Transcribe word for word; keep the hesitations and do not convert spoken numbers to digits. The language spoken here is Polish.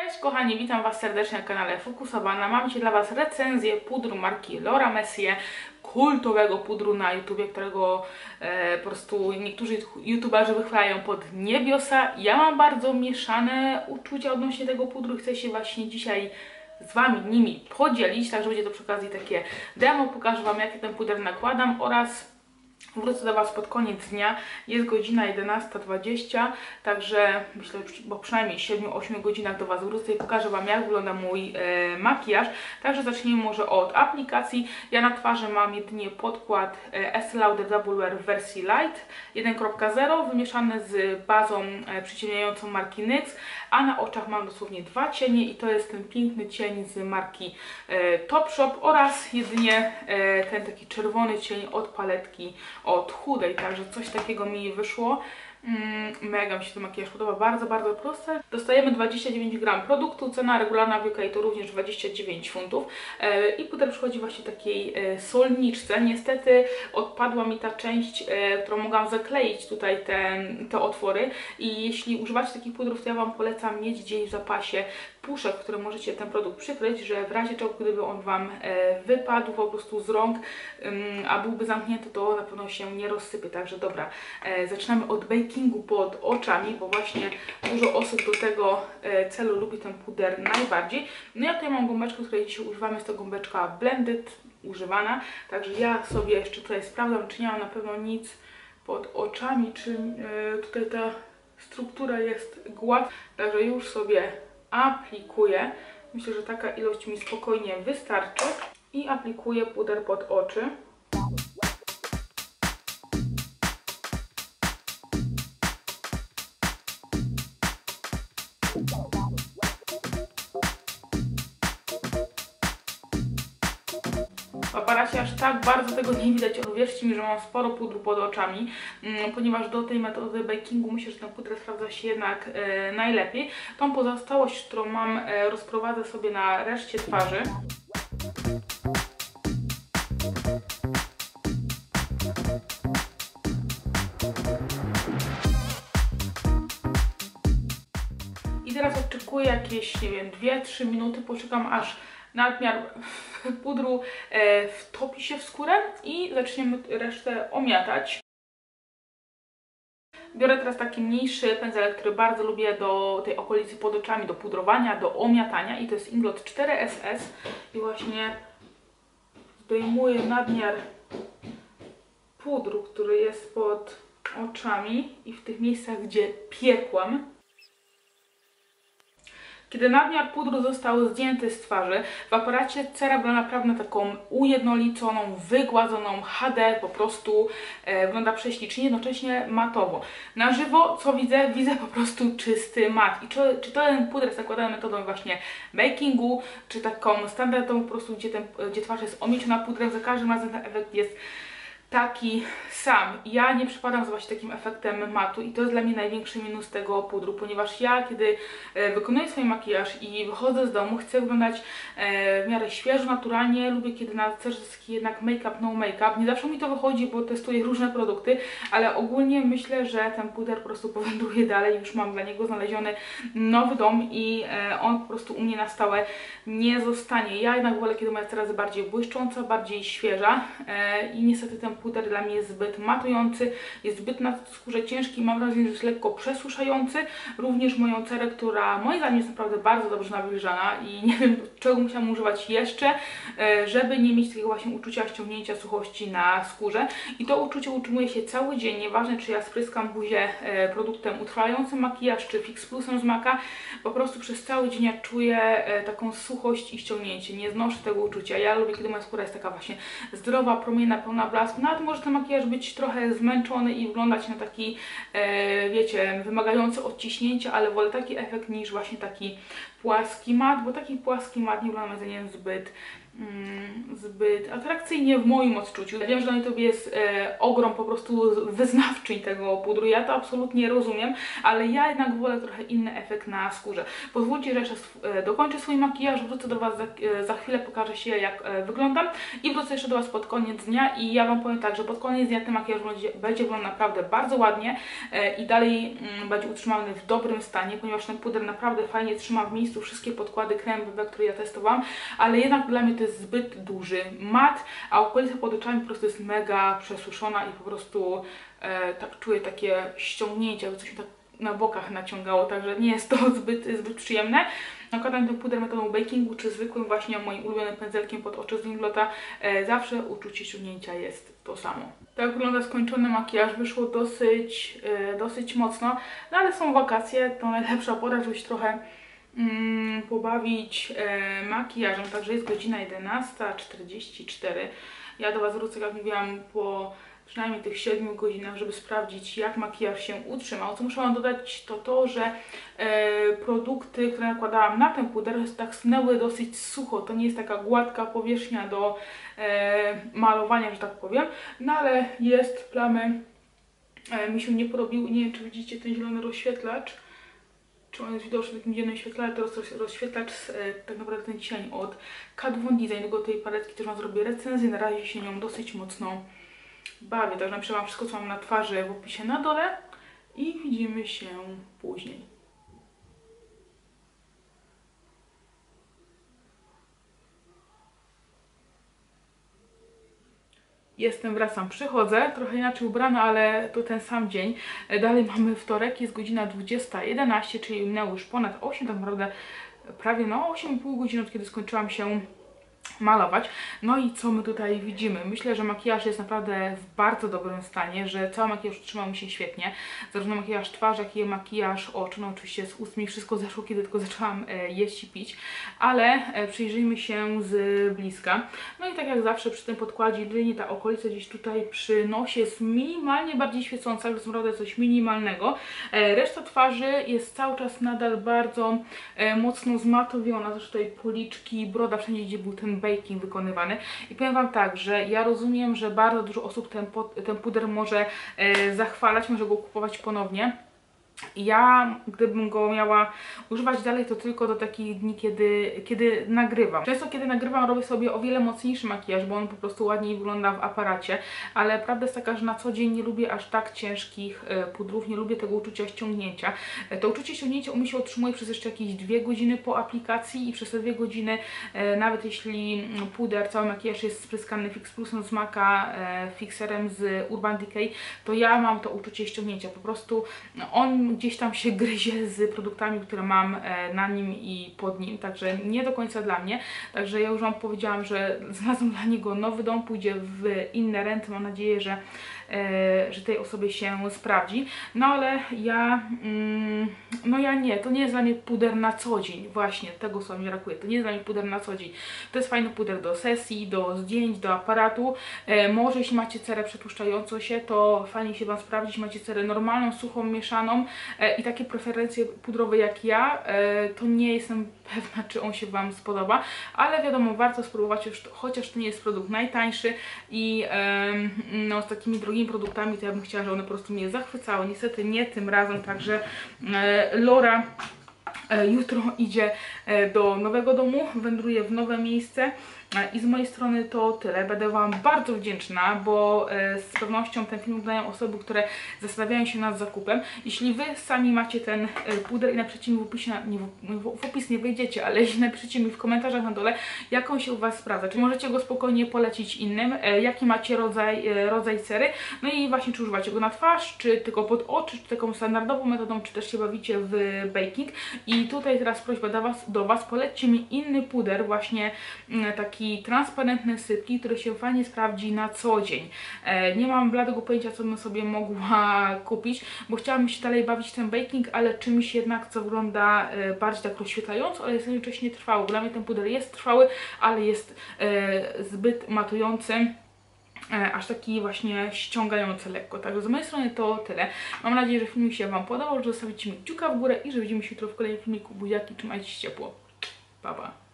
Cześć kochani, witam Was serdecznie na kanale Fokusowana. Mam dzisiaj dla Was recenzję pudru marki Laura Mercier, kultowego pudru na YouTubie, którego e, po prostu niektórzy youtuberzy wychwalają pod niebiosa. Ja mam bardzo mieszane uczucia odnośnie tego pudru, chcę się właśnie dzisiaj z Wami nimi podzielić, także będzie to przy okazji takie demo, pokażę Wam jaki ten puder nakładam oraz wrócę do Was pod koniec dnia. Jest godzina jedenasta dwadzieścia, także myślę, że po przynajmniej siedmiu ośmiu godzinach do Was wrócę i pokażę Wam jak wygląda mój e, makijaż. Także zacznijmy może od aplikacji. Ja na twarzy mam jedynie podkład e, Estée Lauder Double Wear w wersji Light jeden kropka zero wymieszany z bazą e, przyciemniającą marki NYX, a na oczach mam dosłownie dwa cienie i to jest ten piękny cień z marki e, Topshop oraz jedynie e, ten taki czerwony cień od paletki od Hudej, także coś takiego mi wyszło. Mm, mega mi się ten makijaż podoba, bardzo, bardzo proste. Dostajemy dwadzieścia dziewięć gram produktu, cena regularna w U K to również dwadzieścia dziewięć funtów e, i puder przychodzi właśnie w takiej e, solniczce. Niestety odpadła mi ta część, e, którą mogłam zakleić tutaj te, te otwory i jeśli używacie takich pudrów, to ja Wam polecam mieć gdzieś w zapasie puszek, które możecie ten produkt przykryć, że w razie czego, gdyby on Wam e, wypadł po prostu z rąk, ym, a byłby zamknięty, to na pewno się nie rozsypie. Także dobra, e, zaczynamy od bakingu pod oczami, bo właśnie dużo osób do tego e, celu lubi ten puder najbardziej. No ja tutaj mam gąbeczkę, której dzisiaj używamy, jest to gąbeczka Blended, używana, także ja sobie jeszcze tutaj sprawdzam, czy nie mam na pewno nic pod oczami, czy e, tutaj ta struktura jest gładka, także już sobie aplikuję. Myślę, że taka ilość mi spokojnie wystarczy i aplikuję puder pod oczy. W aparacie aż tak bardzo tego nie widać, ale wierzcie mi, że mam sporo pudru pod oczami, ponieważ do tej metody bakingu myślę, że ten puder sprawdza się jednak e, najlepiej. Tą pozostałość, którą mam, e, rozprowadzę sobie na reszcie twarzy. I teraz oczekuję jakieś, nie wiem, dwie trzy minuty, poczekam aż nadmiar pudru e, wtopi się w skórę i zaczniemy resztę omiatać. Biorę teraz taki mniejszy pędzelek, który bardzo lubię do tej okolicy pod oczami, do pudrowania, do omiatania i to jest Inglot cztery S S i właśnie zdejmuję nadmiar pudru, który jest pod oczami i w tych miejscach, gdzie piekłam. Kiedy nadmiar pudru został zdjęty z twarzy, w aparacie cera wygląda naprawdę na taką ujednoliconą, wygładzoną H D, po prostu e, wygląda prześlicznie, jednocześnie matowo. Na żywo, co widzę? Widzę po prostu czysty mat. I czy, czy to ten puder jest nakładany metodą właśnie bakingu, czy taką standardową po prostu, gdzie, ten, gdzie twarz jest omieciona pudrem, za każdym razem ten efekt jest taki sam. Ja nie przypadam za właśnie takim efektem matu i to jest dla mnie największy minus tego pudru, ponieważ ja, kiedy e, wykonuję swój makijaż i wychodzę z domu, chcę wyglądać e, w miarę świeżo, naturalnie, lubię kiedy na cerze jest jednak make-up, no make-up. Nie zawsze mi to wychodzi, bo testuję różne produkty, ale ogólnie myślę, że ten puder po prostu powędruje dalej, już mam dla niego znaleziony nowy dom i e, on po prostu u mnie na stałe nie zostanie. Ja jednak wolę, kiedy moja cera jest bardziej błyszcząca, bardziej świeża e, i niestety ten puder dla mnie jest zbyt matujący, jest zbyt na skórze ciężki, mam wrażenie, że jest lekko przesuszający. Również moją cerę, która moim zdaniem jest naprawdę bardzo dobrze nawilżana i nie wiem, czego musiałam używać jeszcze, żeby nie mieć takiego właśnie uczucia ściągnięcia suchości na skórze. I to uczucie utrzymuje się cały dzień, nieważne czy ja spryskam buzię produktem utrwalającym makijaż, czy Fix Plusem z Maka, po prostu przez cały dzień ja czuję taką suchość i ściągnięcie. Nie znoszę tego uczucia. Ja lubię, kiedy moja skóra jest taka właśnie zdrowa, promienna, pełna blasku. Nawet może ten makijaż być trochę zmęczony i wyglądać na taki, e, wiecie, wymagający odciśnięcia, ale wolę taki efekt niż właśnie taki płaski mat, bo taki płaski mat nie wygląda moim zdaniem zbyt zbyt atrakcyjnie w moim odczuciu. Ja wiem, że na YouTube jest e, ogrom po prostu wyznawczyń tego pudru, ja to absolutnie rozumiem, ale ja jednak wolę trochę inny efekt na skórze. Pozwólcie, że jeszcze e, dokończę swój makijaż, wrócę do Was za, e, za chwilę, pokażę się jak e, wyglądam i wrócę jeszcze do Was pod koniec dnia i ja Wam powiem tak, że pod koniec dnia ten makijaż będzie, będzie wyglądał naprawdę bardzo ładnie e, i dalej mm, będzie utrzymany w dobrym stanie, ponieważ ten puder naprawdę fajnie trzyma w miejscu wszystkie podkłady kremowe, które ja testowałam, ale jednak dla mnie to jest zbyt duży mat, a okolica pod oczami po prostu jest mega przesuszona i po prostu e, tak czuję takie ściągnięcie, jakby coś mi tak na bokach naciągało, także nie jest to zbyt, zbyt przyjemne. Nakładam ten puder metodą bakingu, czy zwykłym właśnie moim ulubionym pędzelkiem pod oczy z Inglota, e, zawsze uczucie ściągnięcia jest to samo. Tak wygląda skończony makijaż, wyszło dosyć, e, dosyć mocno, no ale są wakacje, to najlepsza pora, żeby się trochę Mm, pobawić e, makijażem, także jest godzina jedenasta czterdzieści cztery. Ja do Was wrócę, jak mówiłam, po przynajmniej tych siedmiu godzinach, żeby sprawdzić, jak makijaż się utrzymał. Co muszę Wam dodać, to to, że e, produkty, które nakładałam na ten puder, tak snęły dosyć sucho. To nie jest taka gładka powierzchnia do e, malowania, że tak powiem, no ale jest plamy. E, mi się nie porobił, nie wiem, czy widzicie ten zielony rozświetlacz. Czy on jest widoczny w takim dziennym świetle, ale to roz, rozświetlacz, e, tak naprawdę ten cień od Kat Von Design, do tej paletki też Wam zrobię recenzję, na razie się nią dosyć mocno bawię, także napiszę Wam wszystko, co mam na twarzy w opisie na dole i widzimy się później. Jestem, wracam, przychodzę, trochę inaczej ubrana, ale to ten sam dzień. Dalej mamy wtorek, jest godzina dwudziesta jedenaście, czyli minęło już ponad osiem, tak naprawdę prawie no osiem i pół godziny, od kiedy skończyłam się malować. No i co my tutaj widzimy? Myślę, że makijaż jest naprawdę w bardzo dobrym stanie, że cały makijaż utrzymał mi się świetnie. Zarówno makijaż twarzy, jak i makijaż oczu. No oczywiście z ust mi wszystko zeszło, kiedy tylko zaczęłam e, jeść i pić, ale e, przyjrzyjmy się z bliska. No i tak jak zawsze przy tym podkładzie jedynie ta okolica gdzieś tutaj przy nosie jest minimalnie bardziej świecąca, że jest naprawdę coś minimalnego. E, reszta twarzy jest cały czas nadal bardzo e, mocno zmatowiona, zresztą tutaj policzki, broda, wszędzie gdzie był ten baking wykonywany. I powiem Wam tak, że ja rozumiem, że bardzo dużo osób ten, ten puder może e, zachwalać, może go kupować ponownie. Ja, gdybym go miała używać dalej, to tylko do takich dni, kiedy, kiedy nagrywam. Często kiedy nagrywam, robię sobie o wiele mocniejszy makijaż, bo on po prostu ładniej wygląda w aparacie, ale prawda jest taka, że na co dzień nie lubię aż tak ciężkich e, pudrów, nie lubię tego uczucia ściągnięcia. E, to uczucie ściągnięcia u mnie się utrzymuje przez jeszcze jakieś dwie godziny po aplikacji i przez te dwie godziny, e, nawet jeśli puder, cały makijaż jest spryskany Fix Plusem z Maca, e, fixerem z Urban Decay, to ja mam to uczucie ściągnięcia. Po prostu on gdzieś tam się gryzie z produktami, które mam na nim i pod nim, także nie do końca dla mnie. Także ja już Wam powiedziałam, że znalazłam dla niego nowy dom, pójdzie w inne ręce, mam nadzieję, że, e, że tej osobie się sprawdzi. No ale ja, mm, no ja nie, to nie jest dla mnie puder na co dzień, właśnie tego co mi brakuje, to nie jest dla mnie puder na co dzień. To jest fajny puder do sesji, do zdjęć, do aparatu. E, może jeśli macie cerę przetłuszczającą się, to fajnie się Wam sprawdzić, macie cerę normalną, suchą, mieszaną, i takie preferencje pudrowe jak ja, to nie jestem pewna, czy on się Wam spodoba, ale wiadomo, warto spróbować, chociaż to nie jest produkt najtańszy i no, z takimi drogimi produktami to ja bym chciała, żeby one po prostu mnie zachwycały. Niestety nie tym razem, także Laura jutro idzie do nowego domu, wędruje w nowe miejsce. I z mojej strony to tyle. Będę Wam bardzo wdzięczna, bo z pewnością ten film oglądają osoby, które zastanawiają się nad zakupem. Jeśli Wy sami macie ten puder i napiszecie mi w opisie, nie, w opis nie wejdziecie, ale jeśli napiszecie mi w komentarzach na dole, jak on się u Was sprawdza. Czy możecie go spokojnie polecić innym, jaki macie rodzaj, rodzaj cery, no i właśnie czy używacie go na twarz, czy tylko pod oczy, czy taką standardową metodą, czy też się bawicie w baking. I tutaj teraz prośba do Was, do was polećcie mi inny puder, właśnie taki taki transparentny, sypki, który się fajnie sprawdzi na co dzień. E, nie mam bladego pojęcia, co bym sobie mogła kupić, bo chciałabym się dalej bawić w ten baking, ale czymś jednak, co wygląda e, bardziej tak rozświetlająco, ale jest jednocześnie trwały. Dla mnie ten puder jest trwały, ale jest e, zbyt matujący. E, aż taki właśnie ściągający lekko. Także z mojej strony to tyle. Mam nadzieję, że film się Wam podobał, że zostawicie mi kciuka w górę i że widzimy się jutro w kolejnym filmiku. Buziaki, trzymajcie się ciepło. Pa, pa.